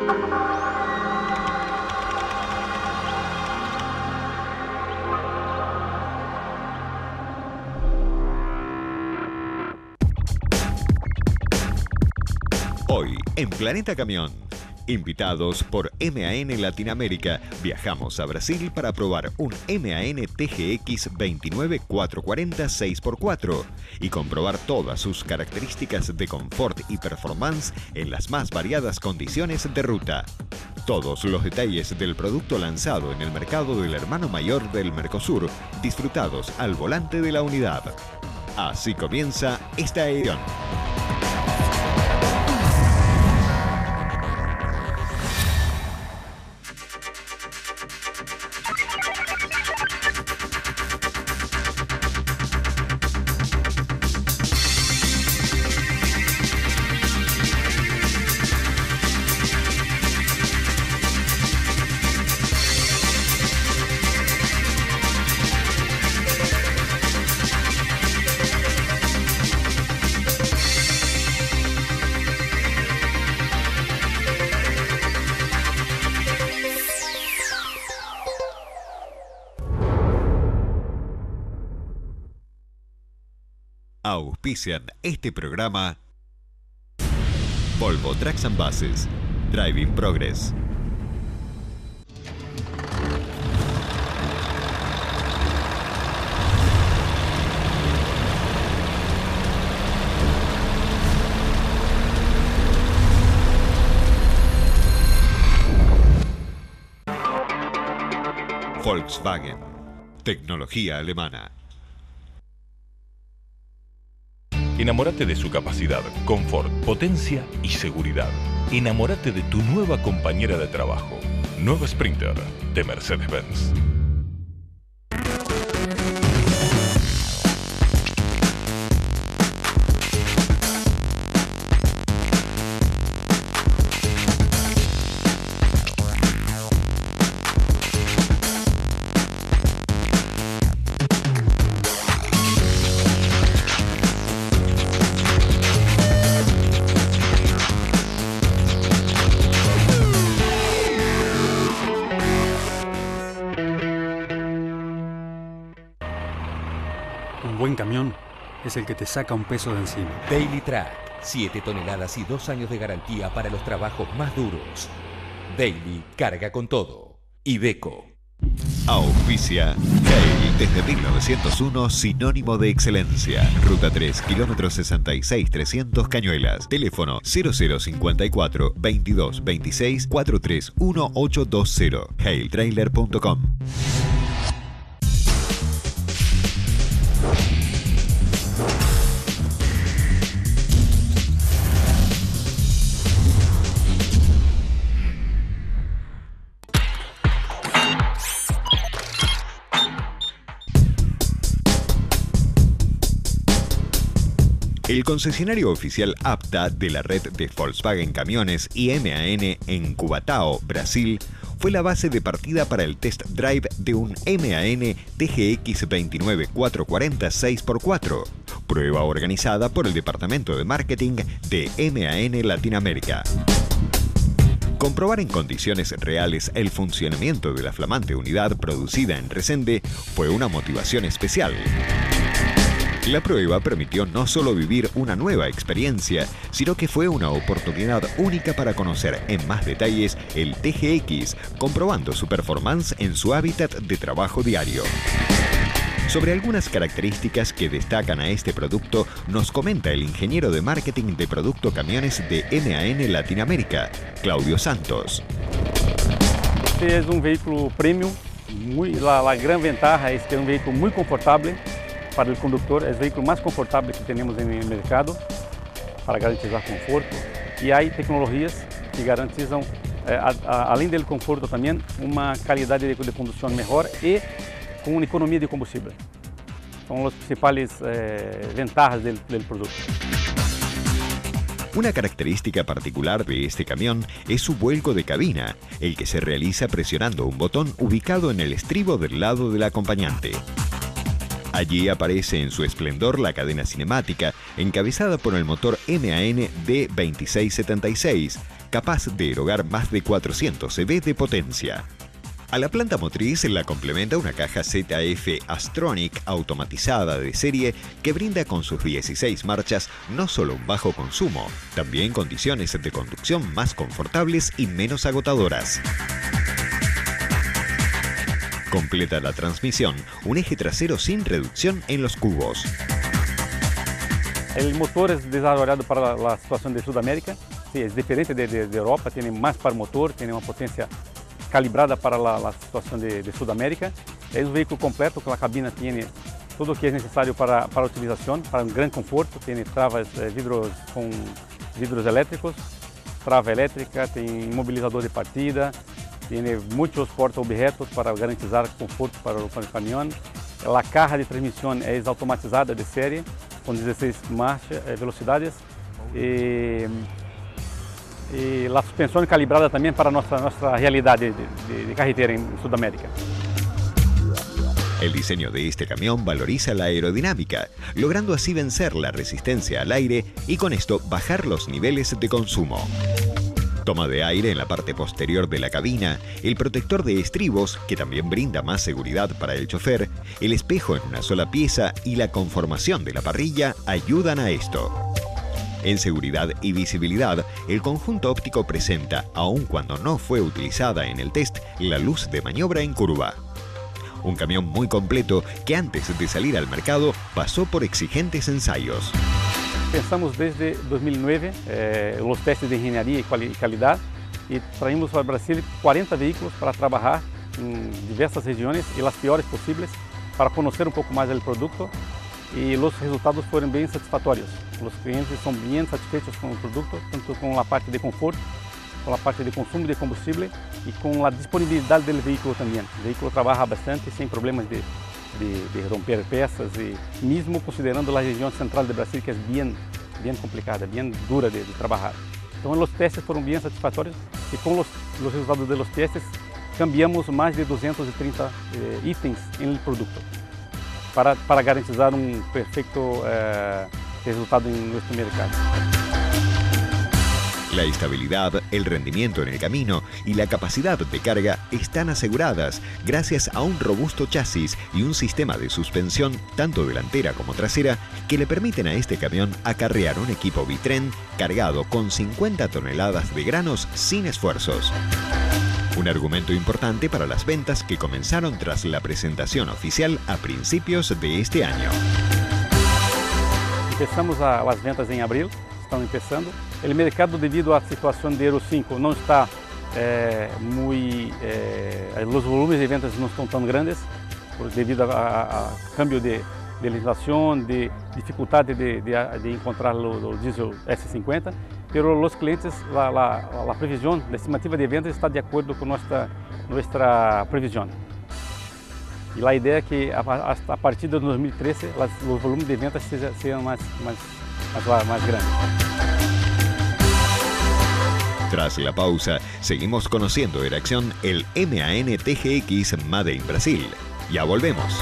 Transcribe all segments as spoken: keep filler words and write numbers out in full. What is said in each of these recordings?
Hoy, en Planeta Camión, invitados por M A N Latinoamérica, viajamos a Brasil para probar un M A N T G X veintinueve cuatrocientos cuarenta seis por cuatro y comprobar todas sus características de confort y performance en las más variadas condiciones de ruta. Todos los detalles del producto lanzado en el mercado del hermano mayor del Mercosur, disfrutados al volante de la unidad. Así comienza esta edición. Auspician este programa Volvo Trucks and Buses, Driving Progress. Volkswagen, tecnología alemana. Enamórate de su capacidad, confort, potencia y seguridad. Enamórate de tu nueva compañera de trabajo. Nueva Sprinter de Mercedes-Benz. Un camión es el que te saca un peso de encima. Daily Track, siete toneladas y dos años de garantía para los trabajos más duros. Daily carga con todo. Iveco. Auspicia Hale, desde mil novecientos uno, sinónimo de excelencia. Ruta tres, kilómetro sesenta y seis trescientos Cañuelas. Teléfono cero cero cincuenta y cuatro, veintidós veintiséis, cuarenta y tres dieciocho veinte. hale trailer punto com. El concesionario oficial APTA de la red de Volkswagen Camiones y M A N en Cubatao, Brasil, fue la base de partida para el test drive de un M A N T G X veintinueve cuatrocientos cuarenta seis por cuatro, prueba organizada por el Departamento de Marketing de M A N Latinoamérica. Comprobar en condiciones reales el funcionamiento de la flamante unidad producida en Resende fue una motivación especial. La prueba permitió no solo vivir una nueva experiencia, sino que fue una oportunidad única para conocer en más detalles el T G X, comprobando su performance en su hábitat de trabajo diario. Sobre algunas características que destacan a este producto, nos comenta el ingeniero de marketing de Producto Camiones de M A N Latinoamérica, Claudio Santos. Este es un vehículo premium, muy, la, la gran ventaja es que es un vehículo muy confortable para el conductor, es el vehículo más confortable que tenemos en el mercado para garantizar conforto, y hay tecnologías que garantizan, eh, a, a, além del conforto también, una calidad de, de conducción mejor y con una economía de combustible. Son las principales eh, ventajas del, del producto. Una característica particular de este camión es su vuelco de cabina, el que se realiza presionando un botón ubicado en el estribo del lado del acompañante. Allí aparece en su esplendor la cadena cinemática, encabezada por el motor M A N D veintiséis setenta y seis, capaz de erogar más de cuatrocientos caballos de potencia. A la planta motriz la complementa una caja Z F Astronic automatizada de serie que brinda con sus dieciséis marchas no solo un bajo consumo, también condiciones de conducción más confortables y menos agotadoras. Completa la transmisión un eje trasero sin reducción en los cubos. El motor es desarrollado para la situación de Sudamérica. Sí, es diferente de, de, de Europa, tiene más par motor, tiene una potencia calibrada para la, la situación de, de Sudamérica. Es un vehículo completo, que la cabina tiene todo lo que es necesario para, para utilización, para un gran conforto. Tiene travas, eh, vidros con vidros eléctricos, trava eléctrica, tiene inmovilizador de partida, tiene muchos porta-objetos para garantizar conforto para el, para el camión. La caja de transmisión es automatizada de serie, con dieciséis marchas, eh, velocidades. Y, y la suspensión calibrada también para nuestra, nuestra realidad de, de, de carretera en Sudamérica. El diseño de este camión valoriza la aerodinámica, logrando así vencer la resistencia al aire y con esto bajar los niveles de consumo. Toma de aire en la parte posterior de la cabina, el protector de estribos, que también brinda más seguridad para el chofer, el espejo en una sola pieza y la conformación de la parrilla ayudan a esto. En seguridad y visibilidad, el conjunto óptico presenta, aun cuando no fue utilizada en el test, la luz de maniobra en curva. Un camión muy completo que antes de salir al mercado pasó por exigentes ensayos. Pensamos desde dos mil nueve eh, los testes de ingeniería y, cual, y calidad y traímos para Brasil cuarenta vehículos para trabajar en diversas regiones y las peores posibles para conocer un poco más del producto y los resultados fueron bien satisfactorios. Los clientes son bien satisfechos con el producto, tanto con la parte de confort, con la parte de consumo de combustible y con la disponibilidad del vehículo también. El vehículo trabaja bastante sin problemas de De, de romper piezas, y mismo considerando la región central de Brasil, que es bien, bien complicada, bien dura de, de trabajar. Entonces los testes fueron bien satisfactorios y con los, los resultados de los testes cambiamos más de doscientos treinta eh, itens en el producto para, para garantizar un perfecto eh, resultado en nuestro mercado. La estabilidad, el rendimiento en el camino y la capacidad de carga están aseguradas gracias a un robusto chasis y un sistema de suspensión, tanto delantera como trasera, que le permiten a este camión acarrear un equipo bitren cargado con cincuenta toneladas de granos sin esfuerzos. Un argumento importante para las ventas que comenzaron tras la presentación oficial a principios de este año. Empezamos a, las ventas en abril. Estão empezando. O mercado, devido à situação de Euro cinco, não está eh, muito... Eh, os volumes de ventas não estão tão grandes, por, devido a, a cambio de, de legislação, de dificuldade de, de, de encontrar o, o diesel S cinquenta, pero os clientes, a, a, a previsão, a estimativa de vendas está de acordo com nossa, nossa previsão. E a ideia é que a, a, a partir de dois mil e treze, las, os volumes de ventas sejam, sejam mais, mais Más, más grande. Tras la pausa, seguimos conociendo en acción el M A N T G X Made in Brasil. Ya volvemos.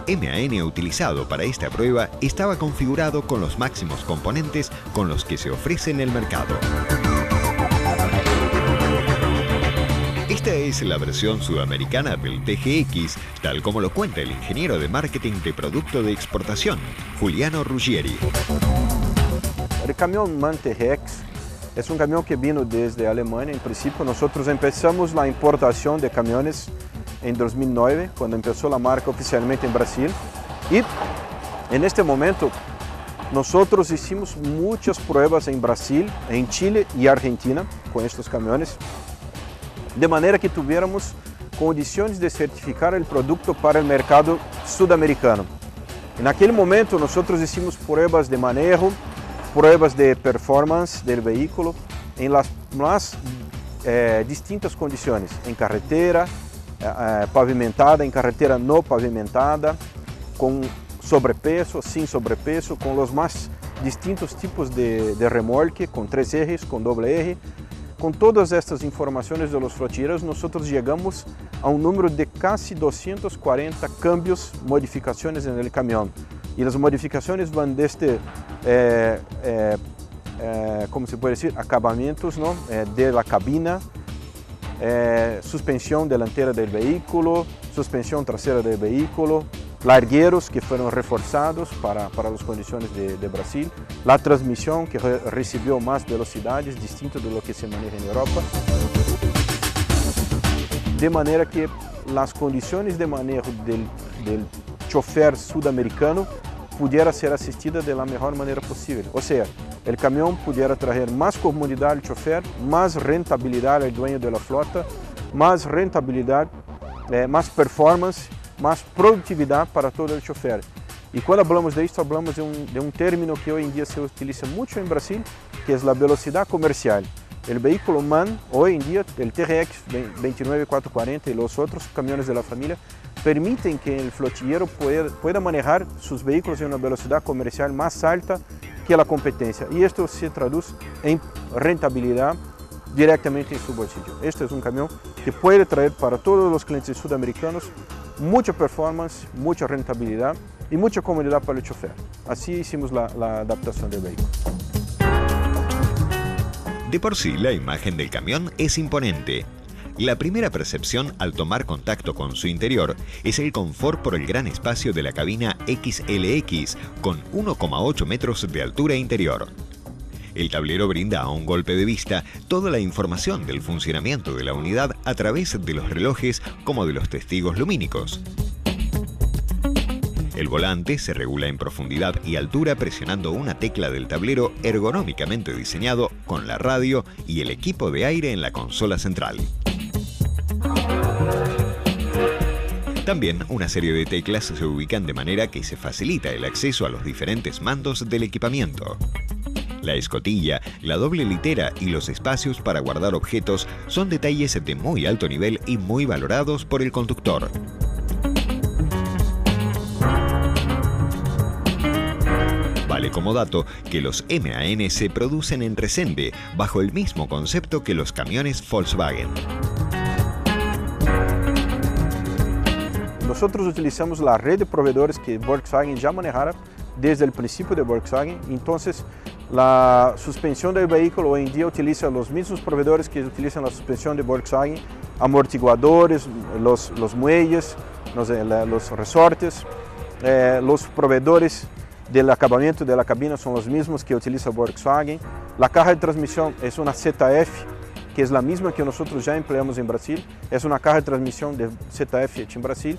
M A N utilizado para esta prueba estaba configurado con los máximos componentes con los que se ofrece en el mercado. Esta es la versión sudamericana del T G X, tal como lo cuenta el ingeniero de marketing de producto de exportación, Juliano Ruggieri. El camión MAN T G X es un camión que vino desde Alemania. En principio nosotros empezamos la importación de camiones en dos mil nueve, cuando empezó la marca oficialmente en Brasil. Y en este momento nosotros hicimos muchas pruebas en Brasil, en Chile y Argentina con estos camiones, de manera que tuviéramos condiciones de certificar el producto para el mercado sudamericano. En aquel momento nosotros hicimos pruebas de manejo, pruebas de performance del vehículo en las más eh, distintas condiciones, en carretera, eh, pavimentada, en carretera no pavimentada, con sobrepeso, sin sobrepeso, con los más distintos tipos de, de remolque, con tres ejes, con doble eje. Con todas estas informaciones de los flotilleros, nosotros llegamos a un número de casi doscientos cuarenta cambios, modificaciones en el camión. Y las modificaciones van desde, eh, eh, eh, ¿cómo se puede decir?, acabamientos, ¿no?, eh, de la cabina, eh, suspensión delantera del vehículo, suspensión trasera del vehículo, largueros que fueron reforzados para, para las condiciones de, de Brasil, la transmisión que re, recibió más velocidades, distinto de lo que se maneja en Europa. De manera que las condiciones de manejo del, del chofer sudamericano pudiera ser asistida de la mejor manera posible. O sea, el camión pudiera traer más comodidad al chofer, más rentabilidad al dueño de la flota, más rentabilidad, eh, más performance, más productividad para todo el chofer. Y cuando hablamos de esto, hablamos de un, de un término que hoy en día se utiliza mucho en Brasil, que es la velocidad comercial. El vehículo MAN, hoy en día, el T G X veintinueve cuatrocientos cuarenta y los otros camiones de la familia, permiten que el flotillero pueda, pueda manejar sus vehículos en una velocidad comercial más alta que la competencia. Y esto se traduce en rentabilidad directamente en su bolsillo. Este es un camión que puede traer para todos los clientes sudamericanos mucha performance, mucha rentabilidad y mucha comodidad para el chofer. Así hicimos la, la adaptación del vehículo. De por sí, la imagen del camión es imponente. La primera percepción al tomar contacto con su interior es el confort por el gran espacio de la cabina X L X, con uno coma ocho metros de altura interior. El tablero brinda a un golpe de vista toda la información del funcionamiento de la unidad a través de los relojes como de los testigos lumínicos. El volante se regula en profundidad y altura presionando una tecla del tablero ergonómicamente diseñado con la radio y el equipo de aire en la consola central. También una serie de teclas se ubican de manera que se facilita el acceso a los diferentes mandos del equipamiento. La escotilla, la doble litera y los espacios para guardar objetos son detalles de muy alto nivel y muy valorados por el conductor. Vale como dato que los M A N se producen en Resende, bajo el mismo concepto que los camiones Volkswagen. Nosotros utilizamos la red de proveedores que Volkswagen ya manejara desde el principio de Volkswagen. Entonces, la suspensión del vehículo hoy en día utiliza los mismos proveedores que utilizan la suspensión de Volkswagen, amortiguadores, los, los muelles, los, los resortes, eh, los proveedores del acabamiento de la cabina son los mismos que utiliza Volkswagen. La caja de transmisión es una Z F, que es la misma que nosotros ya empleamos en Brasil, es una caja de transmisión de Z F hecha en Brasil.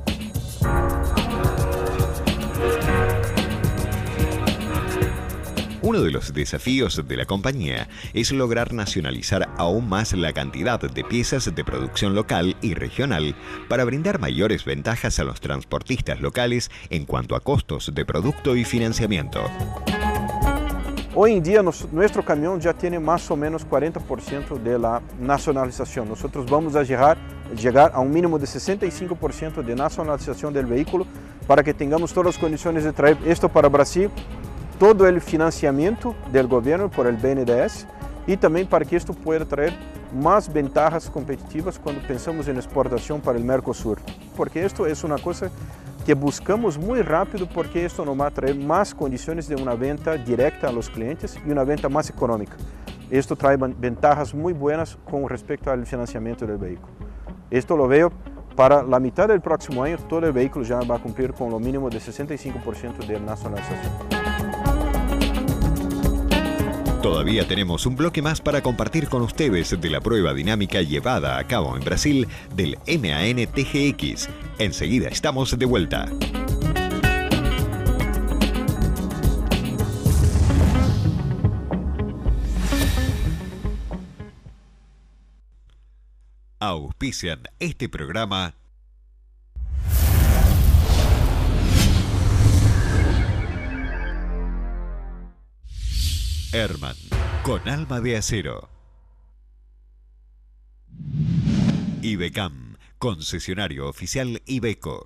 Uno de los desafíos de la compañía es lograr nacionalizar aún más la cantidad de piezas de producción local y regional para brindar mayores ventajas a los transportistas locales en cuanto a costos de producto y financiamiento. Hoy en día nos, nuestro camión ya tiene más o menos cuarenta por ciento de la nacionalización. Nosotros vamos a llegar, llegar a un mínimo de sesenta y cinco por ciento de nacionalización del vehículo para que tengamos todas las condiciones de traer esto para Brasil, todo el financiamiento del gobierno por el B N D E S y también para que esto pueda traer más ventajas competitivas cuando pensamos en exportación para el Mercosur. Porque esto es una cosa que buscamos muy rápido porque esto nos va a traer más condiciones de una venta directa a los clientes y una venta más económica. Esto trae ventajas muy buenas con respecto al financiamiento del vehículo. Esto lo veo para la mitad del próximo año, todo el vehículo ya va a cumplir con lo mínimo de sesenta y cinco por ciento de nacionalización. Todavía tenemos un bloque más para compartir con ustedes de la prueba dinámica llevada a cabo en Brasil del M A N T G X. Enseguida estamos de vuelta. Auspician este programa Herman, con alma de acero. Ibecam, concesionario oficial Iveco.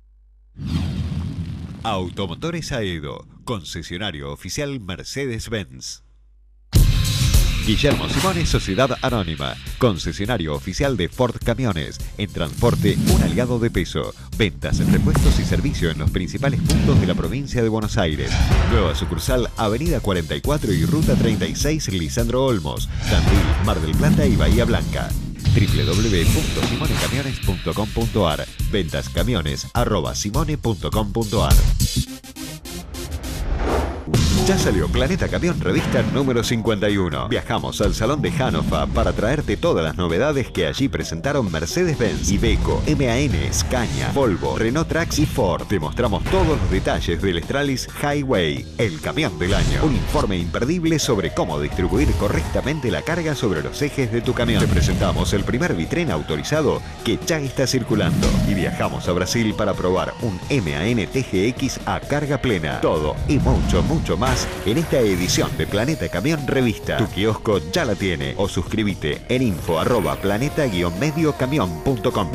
Automotores Aedo, concesionario oficial Mercedes-Benz. Guillermo Simone, Sociedad Anónima, concesionario oficial de Ford Camiones. En transporte, un aliado de peso. Ventas, repuestos y servicio en los principales puntos de la provincia de Buenos Aires. Nueva sucursal, Avenida cuarenta y cuatro y Ruta treinta y seis, Lisandro Olmos, Tandil, Mar del Plata y Bahía Blanca. w w w punto simone camiones punto com punto a r. Ventas camiones arroba simone punto com punto a r. Ya salió Planeta Camión Revista número cincuenta y uno. Viajamos al Salón de Hannover para traerte todas las novedades que allí presentaron Mercedes-Benz, Iveco, M A N, Scania, Volvo, Renault Trax y Ford. Te mostramos todos los detalles del Stralis Highway, el camión del año. Un informe imperdible sobre cómo distribuir correctamente la carga sobre los ejes de tu camión. Te presentamos el primer vitren autorizado que ya está circulando. Y viajamos a Brasil para probar un M A N T G X a carga plena. Todo y mucho, mucho más en esta edición de Planeta Camión Revista. Tu kiosco ya la tiene o suscríbete en info arroba planeta guion medio camión punto com.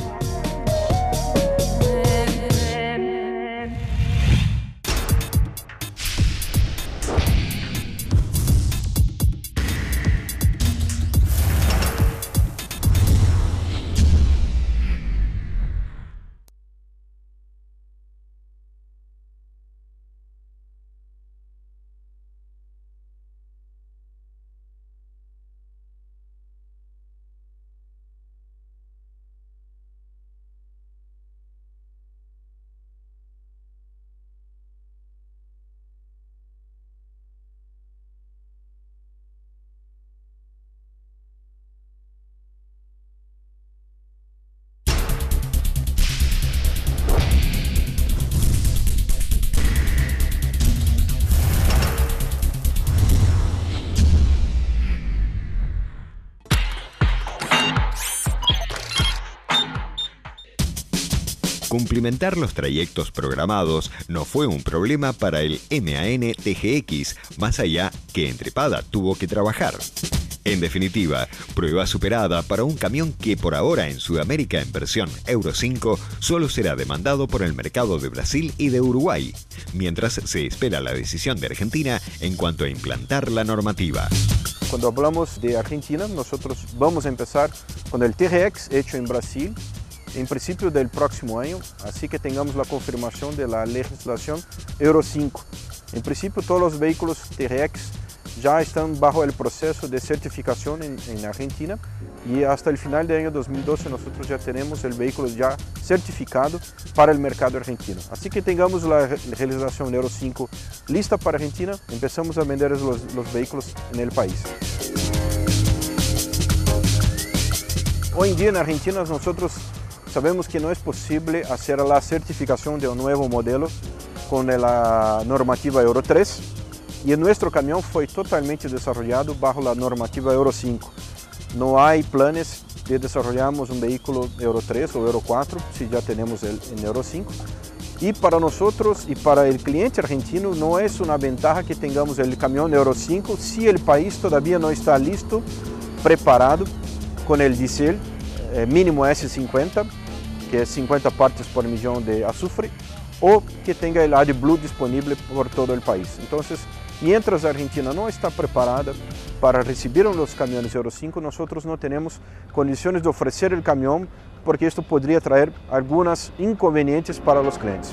Cumplimentar los trayectos programados no fue un problema para el M A N T G X, más allá que Entrepada tuvo que trabajar. En definitiva, prueba superada para un camión que por ahora en Sudamérica en versión Euro cinco solo será demandado por el mercado de Brasil y de Uruguay, mientras se espera la decisión de Argentina en cuanto a implantar la normativa. Cuando hablamos de Argentina, nosotros vamos a empezar con el T G X hecho en Brasil, en principio del próximo año, así que tengamos la confirmación de la legislación Euro cinco. En principio todos los vehículos T G X ya están bajo el proceso de certificación en, en Argentina y hasta el final del año dos mil doce nosotros ya tenemos el vehículo ya certificado para el mercado argentino. Así que tengamos la legislación Euro cinco lista para Argentina, empezamos a vender los, los vehículos en el país. Hoy en día en Argentina nosotros sabemos que no es posible hacer la certificación de un nuevo modelo con la normativa Euro tres y nuestro camión fue totalmente desarrollado bajo la normativa Euro cinco. No hay planes de desarrollarnos un vehículo Euro tres o Euro cuatro si ya tenemos el en Euro cinco. Y para nosotros y para el cliente argentino no es una ventaja que tengamos el camión Euro cinco si el país todavía no está listo, preparado con el diésel eh, mínimo S cincuenta, que es cincuenta partes por millón de azufre, o que tenga el AdBlue disponible por todo el país. Entonces, mientras Argentina no está preparada para recibir los camiones Euro cinco, nosotros no tenemos condiciones de ofrecer el camión porque esto podría traer algunos inconvenientes para los clientes.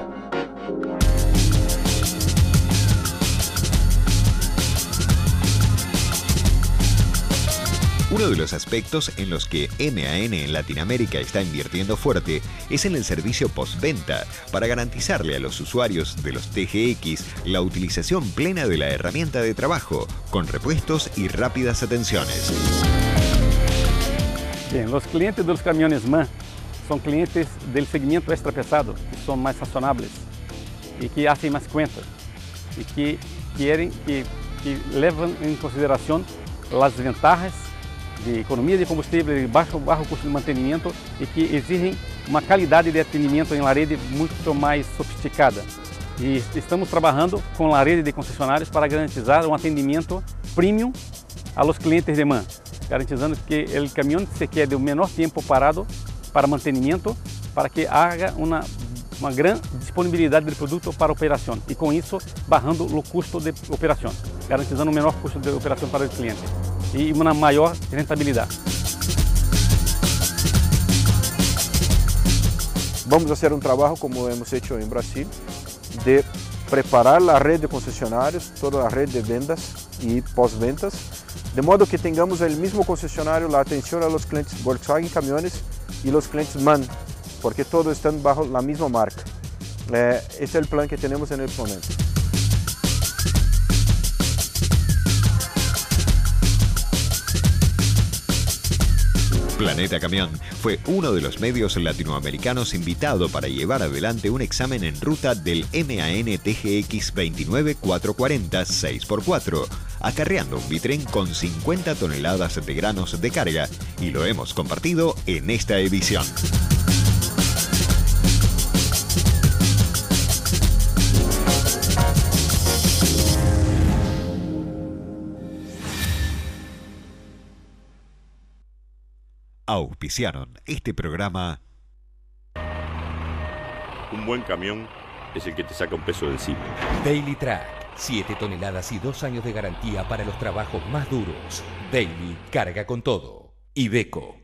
Uno de los aspectos en los que M A N en Latinoamérica está invirtiendo fuerte es en el servicio postventa para garantizarle a los usuarios de los T G X la utilización plena de la herramienta de trabajo, con repuestos y rápidas atenciones. Bien, los clientes de los camiones M A N son clientes del segmento extra pesado, que son más razonables y que hacen más cuentas y que quieren, que, que levan en consideración las ventajas de economia de combustível, de baixo, baixo custo de mantenimento e que exigem uma qualidade de atendimento em la rede muito mais sofisticada. E estamos trabalhando com a rede de concessionários para garantizar um atendimento premium a los clientes de M A N, garantizando que o caminhão se quede o menor tempo parado para mantenimento, para que haja uma uma grande disponibilidade de produto para operação e com isso barrando o custo de operação, garantizando o menor custo de operação para o cliente e uma maior rentabilidade. Vamos fazer um trabalho como hemos feito em Brasil, de preparar a rede de concessionários, toda a rede de vendas e pós-ventas, de modo que tenhamos o mesmo concessionário, a atenção aos clientes Volkswagen Caminhões e os clientes M A N, porque todos estão bajo a mesma marca. Eh, esse é o plano que temos no momento. Planeta Camión fue uno de los medios latinoamericanos invitado para llevar adelante un examen en ruta del M A N T G X veintinueve cuatrocientos cuarenta seis por cuatro, acarreando un vitren con cincuenta toneladas de granos de carga, y lo hemos compartido en esta edición. Auspiciaron este programa. Un buen camión es el que te saca un peso de encima. Daily Track, siete toneladas y dos años de garantía para los trabajos más duros. Daily carga con todo. Iveco.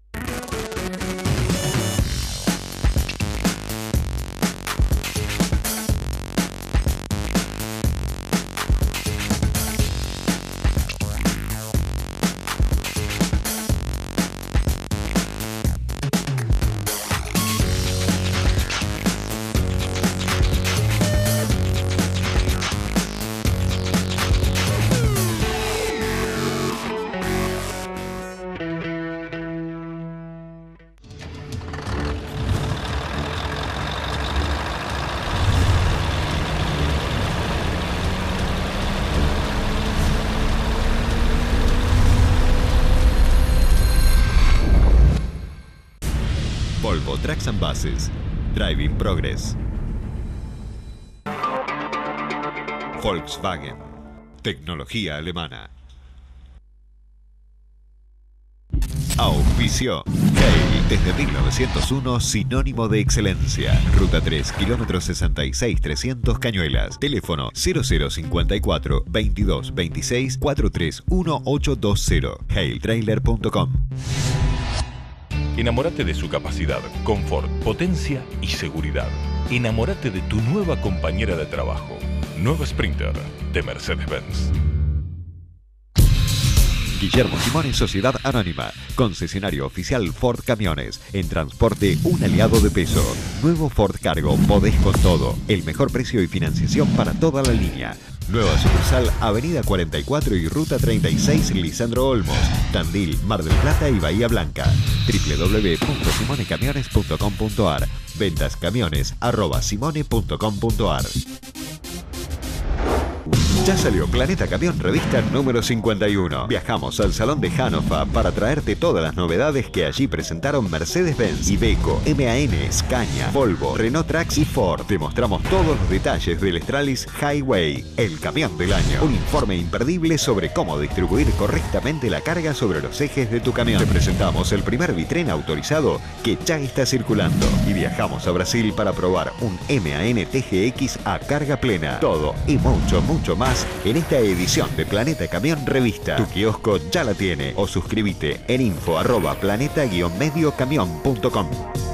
Volvo Trucks and Buses. Driving Progress. Volkswagen. Tecnología alemana. Auspicio. Hale, desde mil novecientos uno, sinónimo de excelencia. Ruta tres, kilómetro sesenta y seis trescientos Cañuelas. Teléfono cero cero cincuenta y cuatro, veintidós veintiséis, cuarenta y tres dieciocho veinte. hale trailer punto com. Enamórate de su capacidad, confort, potencia y seguridad. Enamórate de tu nueva compañera de trabajo. Nueva Sprinter de Mercedes-Benz. Guillermo Simone Sociedad Anónima, concesionario oficial Ford Camiones, en transporte un aliado de peso. Nuevo Ford Cargo, podés con todo, el mejor precio y financiación para toda la línea. Nueva sucursal, Avenida cuarenta y cuatro y Ruta treinta y seis, Lisandro Olmos, Tandil, Mar del Plata y Bahía Blanca. doble u doble u doble u punto simone camiones punto com punto ar. Ventas camiones arroba simone punto com punto ar. Ya salió Planeta Camión Revista número cincuenta y uno. Viajamos al Salón de Hannover para traerte todas las novedades que allí presentaron Mercedes-Benz, Iveco, M A N, Scania, Volvo, Renault Trucks y Ford. Te mostramos todos los detalles del Stralis Highway, el camión del año. Un informe imperdible sobre cómo distribuir correctamente la carga sobre los ejes de tu camión. Te presentamos el primer vitren autorizado que ya está circulando. Y viajamos a Brasil para probar un M A N T G X a carga plena. Todo y mucho, mucho más más en esta edición de Planeta Camión Revista. Tu kiosco ya la tiene o suscríbete en info arroba planeta guion medio camión punto com.